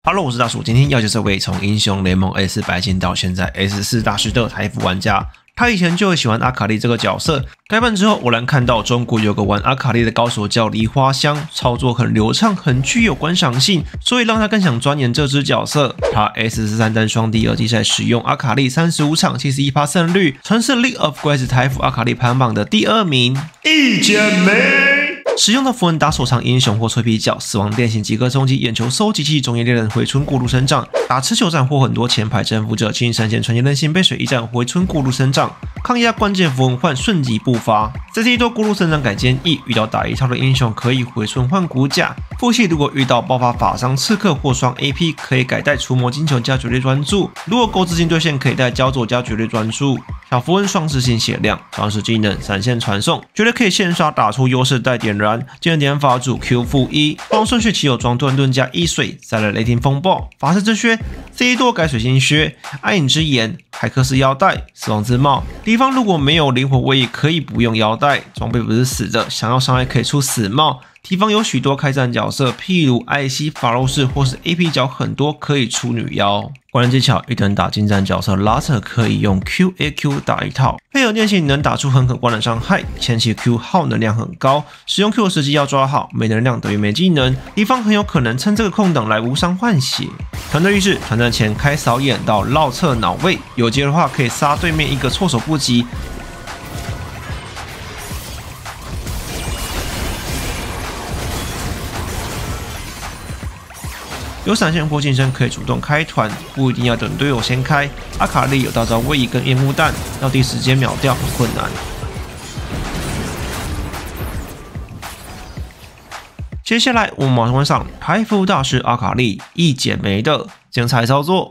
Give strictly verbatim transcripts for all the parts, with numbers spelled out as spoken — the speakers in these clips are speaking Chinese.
Hello， 我是大叔，今天要介绍位从英雄联盟 S 白金到现在 S 四大师的台服玩家。他以前就会喜欢阿卡丽这个角色，改版之后偶然看到中国有个玩阿卡丽的高手叫梨花香，操作很流畅，很具有观赏性，所以让他更想钻研这只角色。他 S 四三单双第二季赛使用阿卡丽三十五场 七十一趴 胜率，曾是 League of Legends 台服阿卡丽排行榜的第二名。一剪梅。使用的符文打手长英雄或脆皮角、死亡变形即可冲击眼球收集器、中野猎人回春过路生长，打持久战或很多前排征服者、轻闪现传奇韧性背水一战回春过路生长，抗压关键符文换瞬即步伐。这是一多过路生长改建议，遇到打一套的英雄可以回春换骨甲。副系如果遇到爆发法伤、刺客或双 A P， 可以改带除魔金球加绝对专注。如果够资金对线，可以带焦灼加绝对专注。小符文双次性血量，装饰技能闪现传送，绝对可以现刷打出优势带点燃。技能点法主 Q 负一，放顺序骑有装盾盾加一水，再来雷霆风暴、法师之靴 ，C 多改水星靴、暗影之眼、海克斯腰带、死亡之帽。敌方如果没有灵活位移，可以不用腰带，装备不是死的，想要伤害可以出死帽。敌方有许多开战角色，譬如艾希、法洛士或是 A P 角很多，可以出女妖。关键技巧：一等打近战角色拉扯可以用 Q A Q 打一套，配合练习能打出很可观的伤害。前期 Q 耗能量很高，使用 Q 的时机要抓好，没能量等于没技能，敌方很有可能趁这个空档来无伤换血。团队意识：团战前开扫眼到绕侧脑位，有机的话可以杀对面一个措手不及。有闪现或近身可以主动开团，不一定要等队友先开。阿卡丽有大招位移跟烟雾弹，要第一时间秒掉很困难。接下来我们马上换上台服大师阿卡丽一剪梅的精彩操作。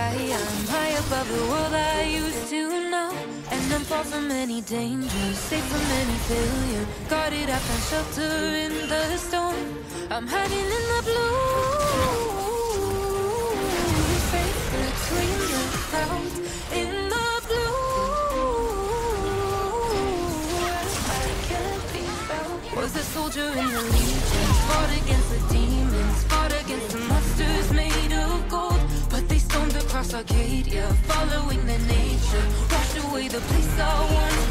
sky. I'm high above the world I used to know, and I'm far from any danger, safe from any failure. Guarded, I found shelter in the storm. I'm hiding in the blue, safe between the clouds. In the blue, I can't be found. Was a soldier in the legion, fought against the demons, fought against the monsters made of gold. But they stormed across Arcadia, following their nature, washed away the place I once